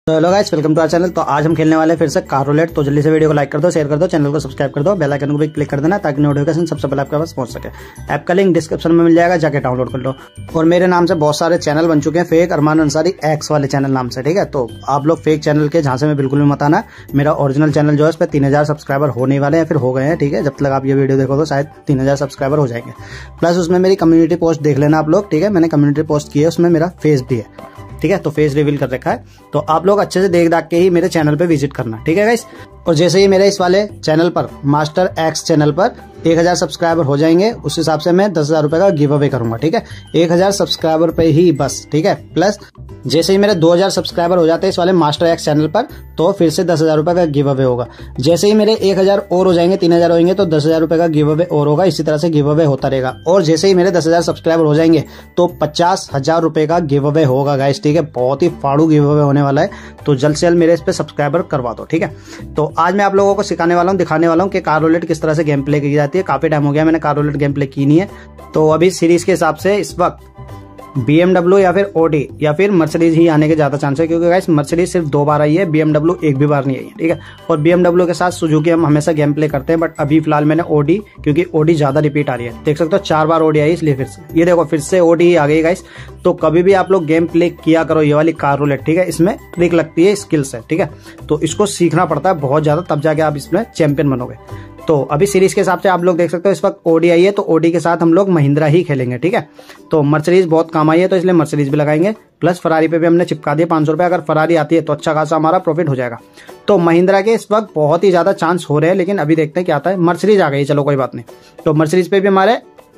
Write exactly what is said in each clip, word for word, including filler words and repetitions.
तो hello guys, welcome to our channel. तो आज हम खेलने वाले हैं फिर से कार रूलेट। तो जल्दी से वीडियो को लाइक कर दो, शेयर कर दो, चैनल को सब्सक्राइब कर दो, बेल आइकन को भी क्लिक कर देना ताकि नोटिफिकेशन सबसे पहले आपके पास पहुंच सके। ऐप का लिंक डिस्क्रिप्शन में मिल जाएगा, जाके डाउनलोड कर लो। और मेरे नाम से बहुत सारे चैनल बन चुके हैं, फेक अरमान अंसारी एक्स वाले चैनल नाम से, ठीक है। तो आप लोग फेक चैनल के झांसे में बिल्कुल भी मत आना। मेरा ओरिजिनल चैनल जो है उस पर तीन हजार सब्सक्राइबर होने वाले हैं, फिर हो गए हैं, ठीक है। जब तक आप ये वीडियो देखो तो शायद तीन हजार सब्सक्राइबर हो जाएंगे। प्लस उसमें मेरी कम्युनिटी पोस्ट देख लेना आप लोग, ठीक है। मैंने कम्युनिटी पोस्ट की है, उसमें मेरा फेस भी है, ठीक है। तो फेस रिवील कर रखा है, तो आप लोग अच्छे से देख दाख के ही मेरे चैनल पे विजिट करना, ठीक है गाइस। और जैसे ही मेरे इस वाले चैनल पर, मास्टर एक्स चैनल पर एक हजार सब्सक्राइबर हो जाएंगे, उस हिसाब से मैं दस हजार रुपए का गिव अवे करूंगा, ठीक है। एक हजार सब्सक्राइबर पे ही बस, ठीक है। प्लस जैसे ही मेरे दो हजार सब्सक्राइबर हो जाते हैं इस वाले मास्टर एक्स चैनल पर, तो फिर से दस हजार रुपए का गिव अवे होगा। जैसे ही मेरे एक हजार और हो जाएंगे, तीन हजार होंगे, तो दस हजार रुपए का गिव अवे और होगा। इसी तरह से गिव अवे होता रहेगा। और जैसे ही मेरे दस हजार सब्सक्राइबर हो जाएंगे तो पचास हजार रुपए का गिव अवे होगा गाइस, ठीक है। बहुत ही फाड़ू गिव अवे होने वाला है, तो जल्द से जल्द मेरे इस पे सब्सक्राइबर करवा दो, ठीक है। तो आज मैं आप लोगों को सिखाने वाला हूँ, दिखाने वाला हूँ कि कार रूलेट किस तरह से गेम प्ले की जाती है। काफी टाइम हो गया मैंने कार रूलेट गेम प्ले की नहीं है, तो अभी सीरीज के हिसाब से इस वक्त बी एम डब्ल्यू या फिर ऑडी या फिर मर्सिडीज ही आने के ज्यादा चांस है, क्योंकि गाइस मर्सिडीज सिर्फ दो बार आई है, बी एम डब्ल्यू एक भी बार नहीं आई है, ठीक है। और बी एम डब्ल्यू के साथ सुजुकी हम हमेशा गेम प्ले करते हैं, बट अभी फिलहाल मैंने ऑडी, क्योंकि ऑडी ज्यादा रिपीट आ रही है, देख सकते हो चार बार ऑडी आई, इसलिए फिर से ये देखो फिर से ऑडी आ गई गाइस। तो कभी भी आप लोग गेम प्ले किया करो ये वाली कार रूलेट, ठीक है। इसमें ट्रिक लगती है, स्किल्स है, ठीक है। तो इसको सीखना पड़ता है बहुत ज्यादा, तब जाके आप इसमें चैंपियन बनोगे। तो अभी सीरीज के हिसाब से आप लोग देख सकते हो इस वक्त ओडी आई है, तो ओडी के साथ हम लोग महिंद्रा ही खेलेंगे, ठीक है। तो मर्सिडीज बहुत काम आई है, तो इसलिए मर्सिडीज भी लगाएंगे। प्लस फरारी पे भी हमने चिपका दिया पांच सौ रुपए। अगर फरारी आती है तो अच्छा खासा हमारा प्रॉफिट हो जाएगा। तो महिंद्रा के इस वक्त बहुत ही ज्यादा चांस हो रहे हैं, लेकिन अभी देखते हैं क्या आता है। मर्सिडीज आ गई, चलो कोई बात नहीं। तो मर्सिडीज पे भी हमारे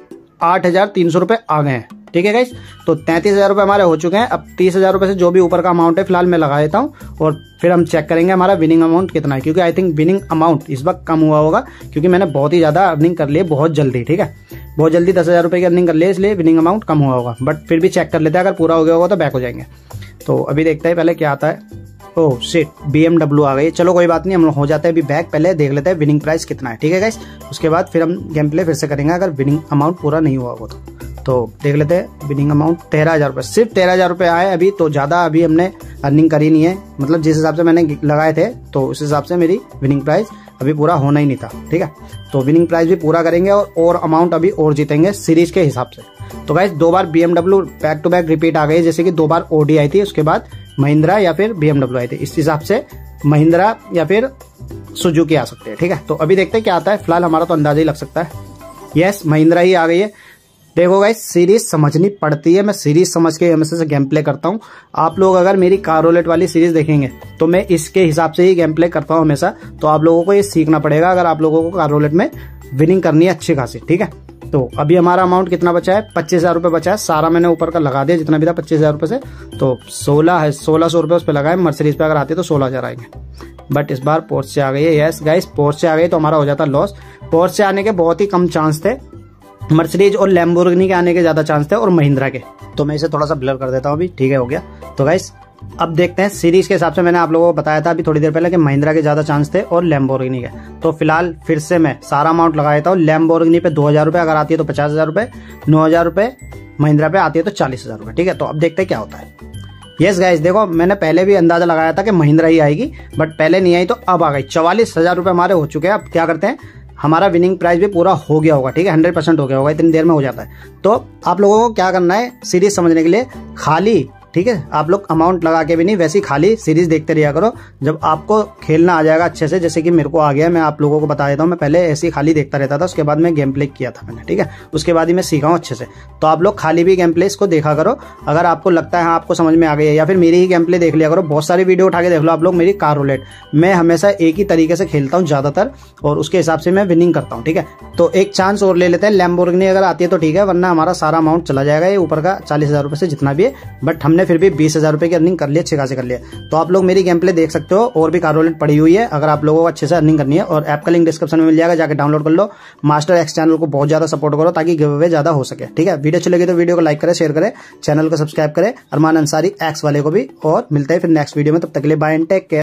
आठ हजार तीन सौ रुपए आ गए हैं, ठीक है गाइस। तो तैंतीस हजार रुपए हमारे हो चुके हैं। अब तीस हजार रुपए से जो भी ऊपर का अमाउंट है फिलहाल मैं लगा देता हूँ, और फिर हम चेक करेंगे हमारा विनिंग अमाउंट कितना है, क्योंकि आई थिंक विनिंग अमाउंट इस वक्त कम हुआ होगा, क्योंकि मैंने बहुत ही ज्यादा अर्निंग कर ली है बहुत जल्दी, ठीक है। बहुत जल्दी दस हजार रुपए की अर्निंग कर ली है, इसलिए विनिंग अमाउंट कम हुआ होगा। बट फिर भी चेक कर लेते हैं, अगर पूरा हो गया होगा तो बैक हो जाएंगे। तो अभी देखते हैं पहले क्या आता है। Oh shit, B M W आ गई। चलो कोई बात नहीं, हम हो जाते हैं अभी बैक। पहले देख लेते हैं विनिंग प्राइस कितना है, ठीक है गाइस। उसके बाद फिर हम गेम प्ले फिर से करेंगे, अगर विनिंग अमाउंट पूरा नहीं हुआ होगा तो। तो देख लेते हैं विनिंग अमाउंट तेरह हजार रुपए, सिर्फ तेरह हजार रुपए आए अभी। तो ज्यादा अभी हमने अर्निंग करी नहीं है, मतलब जिस हिसाब से मैंने लगाए थे तो उस हिसाब से मेरी विनिंग प्राइस अभी पूरा होना ही नहीं था, ठीक है। तो विनिंग प्राइस भी पूरा करेंगे, और और अमाउंट अभी और जीतेंगे सीरीज के हिसाब से। तो गाइस दो बार B M W back to back repeat आ गई, जैसे कि दो बार ओडी आई थी, उसके बाद महिंद्रा या फिर बी एम डब्ल्यू आई थी। इस हिसाब से महिंद्रा या फिर सुजुकी आ सकते हैं, ठीक है। तो अभी देखते हैं क्या आता है। फिलहाल हमारा तो अंदाजा ही लग सकता है। यस, महिंद्रा ही आ गई है। देखो गाइस, सीरीज समझनी पड़ती है, मैं सीरीज समझ के हमेशा से गेम प्ले करता हूँ। आप लोग अगर मेरी कार रूलेट वाली सीरीज देखेंगे तो मैं इसके हिसाब से ही गेम प्ले करता हूँ हमेशा। तो आप लोगों को ये सीखना पड़ेगा, अगर आप लोगों को कार रूलेट में विनिंग करनी है अच्छी खासी, ठीक है। तो अभी हमारा अमाउंट कितना बचा है, पच्चीस हजार रुपए बचा है। सारा मैंने ऊपर का लगा दिया जितना भी था पच्चीस हजार रुपए से, तो सोलह है, सोलह सौ रुपए उस पर लगाए। मर्सिडीज पे अगर आती है तो सोलह हजार आएंगे, बट इस बार पोर्श से आ गई है। यस गाइस, पोर्श से आ गई तो हमारा हो जाता लॉस। पोर्श से आने के बहुत ही कम चांस थे, मर्सिडीज और लैम्बोर्गिनी के आने के ज्यादा चांस थे, और महिंद्रा के। तो मैं इसे थोड़ा सा ब्लर कर देता हूँ अभी, ठीक है, हो गया। तो गाइस अब देखते हैं सीरीज के हिसाब से। मैंने आप लोगों को बताया था अभी थोड़ी देर पहले कि महिंद्रा के ज्यादा चांस थे और लैम्बोर्गिनी के। तो फिलहाल फिर से मैं सारा अमाउंट लगा देता हूँ। लैम्बोर्गिनी पे दो हजार रुपए अगर आती है तो पचास हजार रुपए, नौ हजार रुपए महिंद्रा पे आती है तो चालीस हजार रुपए, ठीक है। तो अब देखते हैं क्या होता है। यस गाइस, देखो मैंने पहले भी अंदाजा लगाया था कि महिंद्रा ही आएगी, बट पहले नहीं आई तो अब आ गई। चवालीस हजार रुपए हमारे हो चुके हैं। अब क्या करते हैं, हमारा विनिंग प्राइस भी पूरा हो गया होगा, ठीक है, हंड्रेड परसेंट हो गया होगा, इतनी देर में हो जाता है। तो आप लोगों को क्या करना है, सीरीज समझने के लिए खाली, ठीक है, आप लोग अमाउंट लगा के भी नहीं, वैसी खाली सीरीज देखते रहा करो। जब आपको खेलना आ जाएगा अच्छे से, जैसे कि मेरे को आ गया, मैं आप लोगों को बता देता हूँ। मैं पहले ऐसी खाली देखता रहता था, उसके बाद मैं गेम प्ले किया था मैंने, ठीक है। उसके बाद ही मैं सीखा हूँ अच्छे से। तो आप लोग खाली भी गेम प्ले इसको देखा करो, अगर आपको लगता है हाँ आपको समझ में आ गई है, या फिर मेरी ही गेम प्ले देख लिया करो। बहुत सारी वीडियो उठा के देख लो आप लोग मेरी कार रूलेट। मैं हमेशा एक ही तरीके से खेलता हूँ ज्यादातर, और उसके हिसाब से मैं विनिंग करता हूँ, ठीक है। तो एक चांस और ले लेते हैं, लैम्बोर्गिनी अगर आती है तो ठीक है, वरना हमारा सारा अमाउंट चला जाएगा ये ऊपर का चालीस हजार रुपए से जितना भी है। बट हमने फिर भी बीस हजार रुपए की अर्निंग कर ली, अच्छे खासे कर लिया। तो आप लोग मेरी गेम प्ले देख सकते हो, और भी कार रूलेट पड़ी हुई है अगर आप लोगों को अच्छे से अर्निंग करनी है। और ऐप का लिंक डिस्क्रिप्शन में मिल जाएगा, जाके डाउनलोड कर लो। मास्टर एक्स चैनल को बहुत ज्यादा सपोर्ट करो ताकि गिव अवे ज्यादा हो सके, ठीक है। वीडियो अच्छी लगी तो वीडियो को लाइक करें, शेयर करें, चैनल को सब्सक्राइब करें, अरमान अंसारी एक्स वाले को भी। और मिलते हैं फिर नेक्स्ट वीडियो में, तब तक के लिए बाय एंड टेक केयर।